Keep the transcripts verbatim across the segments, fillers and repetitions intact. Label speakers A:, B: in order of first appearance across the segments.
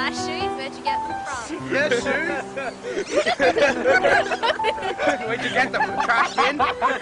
A: Nice shoes. Where'd you get them from?
B: Yeah, shoes. Where'd you get them from? Trash bin?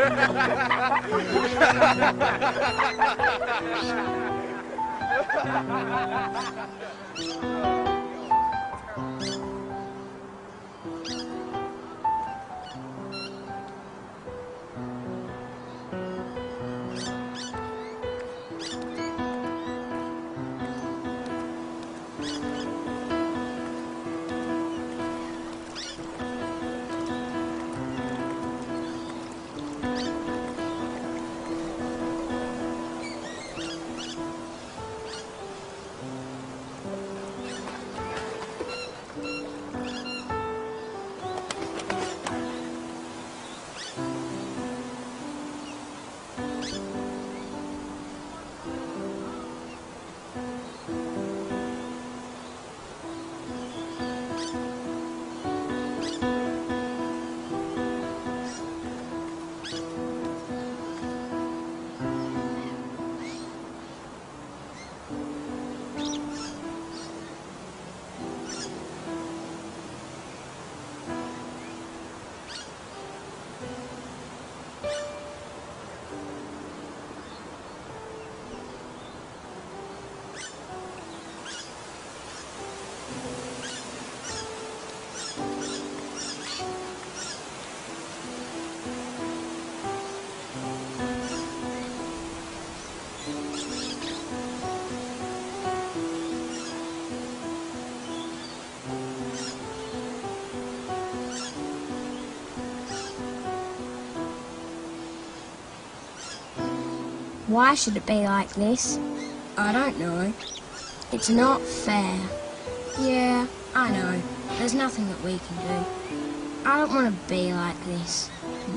C: Why should it be like this? I don't know. It's not fair. Yeah, I know. There's nothing that we can do. I don't want to be like this.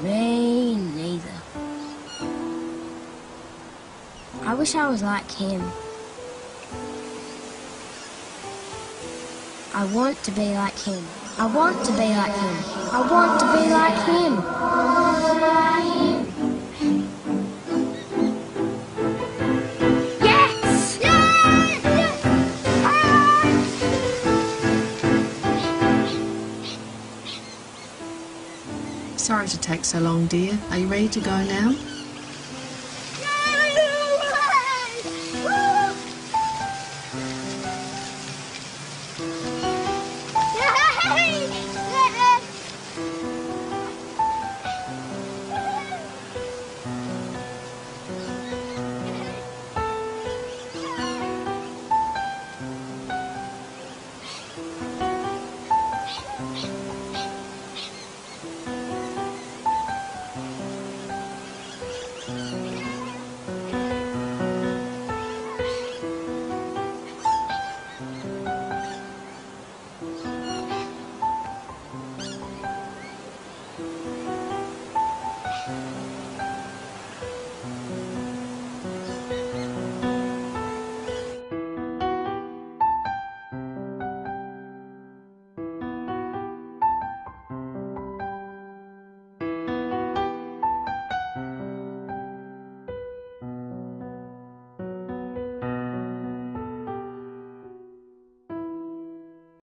C: Me neither. I wish I was like him. I want to be like him. I want to be like him. I want to be like him.
D: Sorry to take so long, dear. Are you ready to go now?